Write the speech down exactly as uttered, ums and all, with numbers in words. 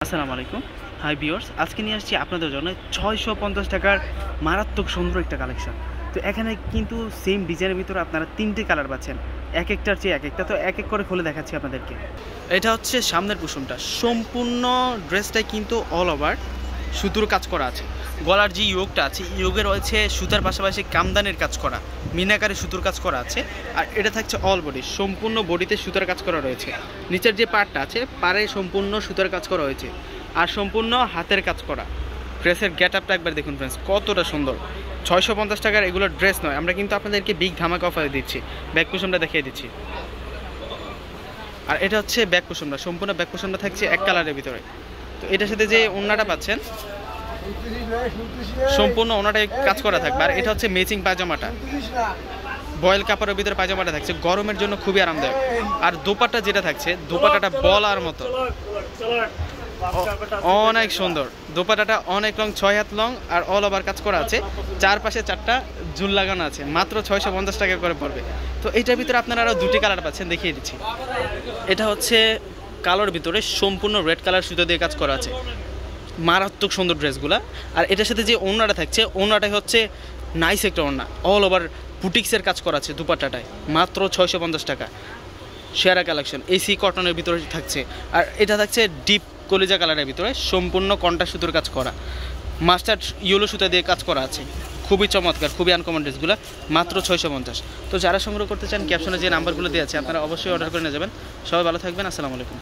আসসালামু আলাইকুম। Hi viewers, আজকে নিয়ে আসছি আপনাদের জন্য ছয়শো পঞ্চাশ টাকার মারাত্মক সুন্দর একটা কালেকশন। তো এখানে কিন্তু সেম ডিজাইনের ভিতরে আপনারা তিনটে কালার পাচ্ছেন, এক একটার চেয়ে এক একটা। তো এক এক করে খুলে দেখাচ্ছি আপনাদেরকে। এটা হচ্ছে সামনের কুসুমটা, সম্পূর্ণ ড্রেসটাই কিন্তু অল ওভার সুতোর কাজ করা আছে। গলার যে ইয়োগটা আছে, ইয়োগে রয়েছে সুতার পাশাপাশি কামদানের কাজ করা, মিনাকারে সুতোর কাজ করা আছে। আর এটা থাকছে অল বডি, সম্পূর্ণ বডিতে সুতার কাজ করা রয়েছে। নিচের যে পার্টটা আছে, পাড়ে সম্পূর্ণ সুতার কাজ করা হয়েছে আর সম্পূর্ণ হাতের কাজ করা। ড্রেসের গেট আপটা একবার দেখুন ফ্রেন্ডস, কতটা সুন্দর। ছয়শো পঞ্চাশ টাকার এগুলো ড্রেস নয়, আমরা কিন্তু আপনাদেরকে বিগ ধামাকা অফারে দিচ্ছি। ব্যাক কুসুমটা দেখিয়ে দিচ্ছি। আর এটা হচ্ছে ব্যাক কুসুমটা, সম্পূর্ণ ব্যাক কুসুমটা থাকছে এক কালারের ভিতরে। তো এটার সাথে যে ওড়নাটা পাচ্ছেন, সম্পূর্ণ ওনাটাই কাজ করা থাকবে। আর এটা হচ্ছে ম্যাচিং পায়জামাটা, বয়েল কাপড়ের ভিতরে পায়জামাটা থাকছে, গরমের জন্য খুবই আরামদায়ক। আর দোপাট্টা যেটা থাকছে, দোপাট্টাটা বলার মতো অনেক সুন্দর। দোপাট্টাটা অনেক লং, ছয় হাত লং আর অল ওভার কাজ করা আছে। চারপাশে চারটা ঝুল লাগানো আছে, মাত্র ছয়শো পঞ্চাশ টাকা করে পড়বে। তো এটার ভিতরে আপনারা আরও দুটি কালার পাচ্ছেন, দেখিয়ে দিচ্ছি। এটা হচ্ছে কালোর ভিতরে সম্পূর্ণ রেড কালার সুতো দিয়ে কাজ করা আছে, মারাত্মক সুন্দর ড্রেসগুলা। আর এটার সাথে যে ওড়নাটা থাকছে, ওড়নাটা হচ্ছে নাইস একটা ওড়না, অল ওভার বুটিক্সের কাজ করা আছে দুপাট্টাটায়, মাত্র ছয়শো পঞ্চাশ টাকা। সেরা কালেকশন, এসি কটনের ভিতরে থাকছে। আর এটা থাকছে ডিপ কলিজা কালারের ভিতরে, সম্পূর্ণ কন্টা সুতোর কাজ করা, মাস্টার্ড ইয়েলো সুতা দিয়ে কাজ করা আছে। খুবই চমৎকার, খুবই আনকমন ড্রেসগুলো, মাত্র ছয়শো পঞ্চাশ। তো যারা সংগ্রহ করতে চান, ক্যাপশনে যে নাম্বারগুলো দেওয়া আছে আপনারা অবশ্যই অর্ডার করে নিয়ে যাবেন। সবাই ভালো থাকবেন, আসসালামু আলাইকুম।